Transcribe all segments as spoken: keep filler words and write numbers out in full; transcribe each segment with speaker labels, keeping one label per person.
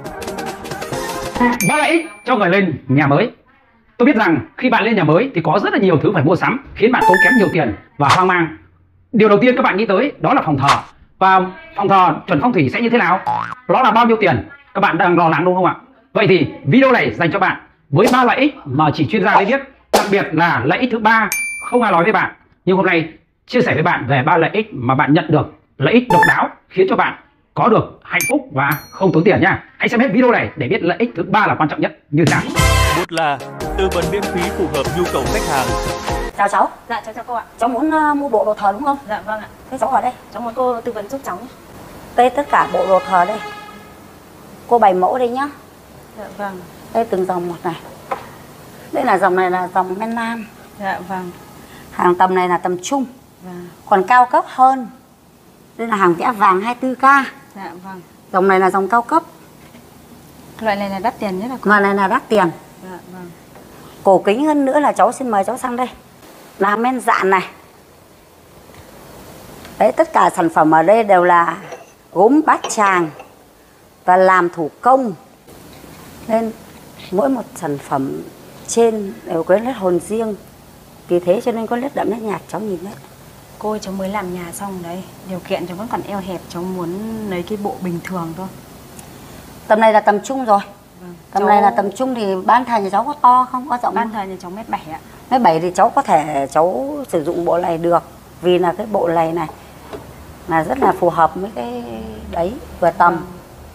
Speaker 1: Ba lợi ích cho người lên nhà mới. Tôi biết rằng khi bạn lên nhà mới thì có rất là nhiều thứ phải mua sắm, khiến bạn tốn kém nhiều tiền và hoang mang. Điều đầu tiên các bạn nghĩ tới đó là phòng thờ. Và phòng thờ chuẩn phong thủy sẽ như thế nào? Nó là bao nhiêu tiền? Các bạn đang lo lắng đúng không ạ? Vậy thì video này dành cho bạn với ba lợi ích mà chỉ chuyên gia mới biết. Đặc biệt là lợi ích thứ ba không ai nói với bạn. Nhưng hôm nay chia sẻ với bạn về ba lợi ích mà bạn nhận được, lợi ích độc đáo khiến cho bạn có được hạnh phúc và không tốn tiền nha. Hãy xem hết video này để biết lợi ích thứ ba là quan trọng nhất như thế nào.
Speaker 2: Một là tư vấn miễn phí phù hợp nhu cầu khách hàng.
Speaker 3: Chào cháu.
Speaker 4: Dạ cháu chào cô ạ.
Speaker 3: Cháu muốn uh, mua bộ đồ thờ đúng không?
Speaker 4: Dạ vâng ạ.
Speaker 3: Thế cháu ở đây.
Speaker 4: Cháu muốn cô tư vấn giúp cháu.
Speaker 3: Đây tất cả bộ đồ thờ đây. Cô bày mẫu đây nhá.
Speaker 4: Dạ vâng.
Speaker 3: Đây từng dòng một này. Đây là dòng này là dòng men nam.
Speaker 4: Dạ vâng.
Speaker 3: Hàng tầm này là tầm trung.
Speaker 4: Vâng.
Speaker 3: Còn cao cấp hơn. Đây là hàng vẽ vàng hai mươi tư ca.
Speaker 4: Dạ vâng.
Speaker 3: Dòng này là dòng cao cấp.
Speaker 4: Loại này là đắt tiền nhất là cô.
Speaker 3: Loại này là đắt tiền.
Speaker 4: Dạ vâng.
Speaker 3: Cổ kính hơn nữa là cháu xin mời cháu sang đây. Là men dạn này. Đấy, tất cả sản phẩm ở đây đều là gốm Bát Tràng và làm thủ công. Nên mỗi một sản phẩm trên đều có nét hồn riêng. Vì thế cho nên có nét đậm nét nhạt, cháu nhìn đấy.
Speaker 4: Cô ơi, cháu mới làm nhà xong đấy. Điều kiện cháu vẫn còn eo hẹp, cháu muốn lấy cái bộ bình thường thôi.
Speaker 3: Tầm này là tầm trung rồi.
Speaker 4: Vâng.
Speaker 3: Tầm
Speaker 4: cháu...
Speaker 3: này là tầm trung thì ban thờ nhà cháu có to không? Có rộng
Speaker 4: ban
Speaker 3: không?
Speaker 4: thờ nhà cháu mét bảy ạ.
Speaker 3: Mét bảy thì cháu có thể cháu sử dụng bộ này được. Vì là cái bộ này này là rất là phù hợp với cái đấy, vừa tầm. Vâng.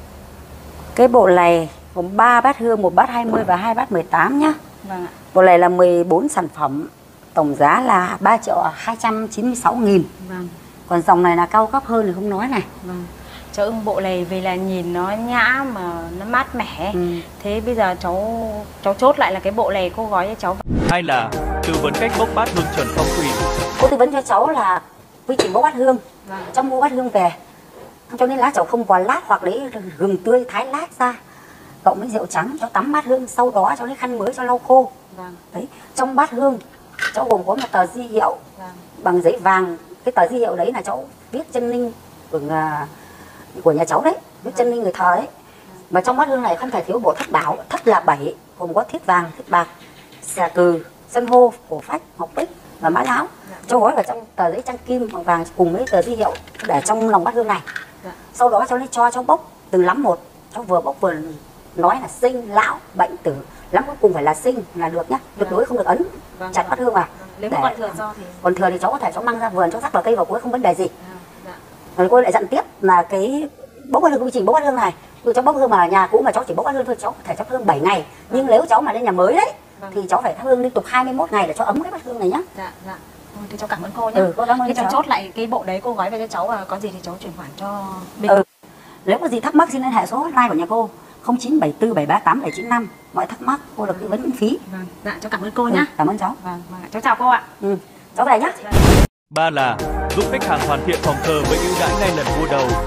Speaker 3: Cái bộ này gồm ba bát hương, một bát hai mươi và hai bát mười tám nhá.
Speaker 4: Vâng ạ.
Speaker 3: Bộ này là mười bốn sản phẩm, tổng giá là ba triệu hai trăm chín mươi sáu nghìn.
Speaker 4: Vâng.
Speaker 3: Còn dòng này là cao cấp hơn thì không nói này.
Speaker 4: Vâng. Cháu ưng bộ này vì là nhìn nó nhã mà nó mát mẻ. Ừ. Thế bây giờ cháu cháu chốt lại là cái bộ này cô gói cho cháu.
Speaker 2: Hai là tư vấn cách bốc bát hương chuẩn phong thủy.
Speaker 3: Cô tư vấn cho cháu là quy trình bốc bát hương.
Speaker 4: Vâng.
Speaker 3: Cháu mua bát hương về cho nên lá cháu không còn lát, hoặc lấy gừng tươi thái lát ra cộng với rượu trắng, cháu tắm bát hương, sau đó cháu lấy khăn mới cho lau khô.
Speaker 4: Vâng.
Speaker 3: Đấy, trong bát hương cháu gồm có một tờ di hiệu. Vâng. Bằng giấy vàng. Cái tờ di hiệu đấy là cháu viết chân linh của, của nhà cháu đấy, viết vâng. chân linh người thờ đấy. Vâng. Và trong bát hương này không thể thiếu bộ thất bảo. Thất là bảy, gồm có thiết vàng, thiết bạc, xà cừ, san hô, cổ phách, ngọc bích và mã não. Dạ. Cháu gói vào trong tờ giấy trang kim bằng vàng cùng với tờ di hiệu để trong lòng bát hương này. Dạ. Sau đó cháu lấy cho cháu bốc từng lắm một. Cháu vừa bốc vừa nói là sinh, lão, bệnh, tử. Lắm cuối cùng phải là sinh là được nhá. Tuyệt đối không được ấn vâng, chặt bát hương vào.
Speaker 4: Vâng. Nếu mà còn thừa do thì
Speaker 3: còn thừa thì cháu có thể cháu mang ra vườn, cháu rắc vào cây vào cuối không vấn đề gì.
Speaker 4: Dạ.
Speaker 3: Rồi cô lại dặn tiếp là cái bốc bát hương, quy trình bốc bát hương này, dù cháu bốc hương mà nhà cũ mà cháu chỉ bốc bát hương thôi, cháu có thể cháu thắp hương bảy ngày. Vâng. Nhưng nếu cháu mà lên nhà mới đấy vâng. thì cháu phải thắp hương liên tục hai mươi mốt ngày để cho ấm cái bát hương này nhá.
Speaker 4: Dạ dạ. Thì cháu cảm ơn cô nhé.
Speaker 3: Ừ, cô cảm ơn.
Speaker 4: Thì cháu chốt lại cái bộ đấy cô gói về cho cháu và có gì thì cháu chuyển khoản cho mình.
Speaker 3: Ừ. Nếu có gì thắc mắc xin liên hệ số hotline của nhà cô không chín bảy tư bảy ba tám bảy chín năm. Mọi thắc mắc cô được tư vấn miễn phí.
Speaker 4: Vâng. Dạ cháu cảm ơn cô nhé.
Speaker 3: Ừ, cảm ơn cháu.
Speaker 4: Vâng, vâng. Cháu chào cô ạ.
Speaker 3: Ừ. Cháu về nhé.
Speaker 2: Ba là giúp khách hàng hoàn thiện phòng thờ với ưu đãi ngay lần mua đầu.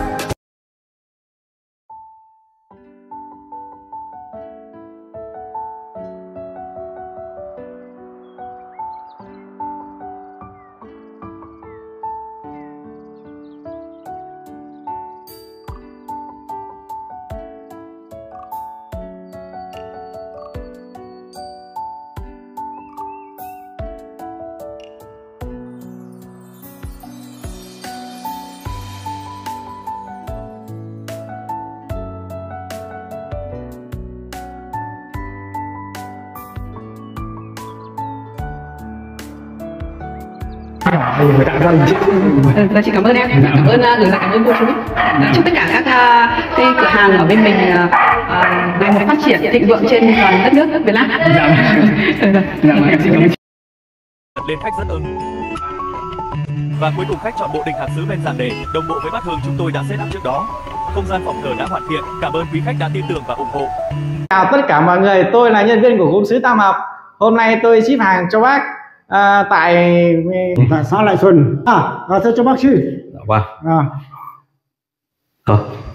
Speaker 1: Người ta vâng chị
Speaker 5: ừ, chị cảm ơn em, dạ. Cảm ơn gửi lại cảm ơn cô chú. Dạ, chúc tất cả các uh, cái cửa hàng ở bên mình uh, uh, ngày một phát triển thịnh vượng trên toàn đất nước Việt Nam.
Speaker 1: Dạ, dạ, em xin cảm ơn.
Speaker 2: Lên khách rất ưng. Và cuối cùng khách chọn bộ đình hạc sứ men dạn để đồng bộ với bát hương chúng tôi đã set up trước đó. Không gian phòng thờ đã hoàn thiện. Cảm ơn quý khách đã tin tưởng và ủng hộ.
Speaker 6: Chào tất cả mọi người, tôi là nhân viên của gốm sứ Tam Hợp. Hôm nay tôi ship hàng cho bác à, tại
Speaker 7: tại xã Lại Xuân. À, à thưa cho bác sư.
Speaker 1: Dạ vâng.
Speaker 7: À.
Speaker 1: Ờ.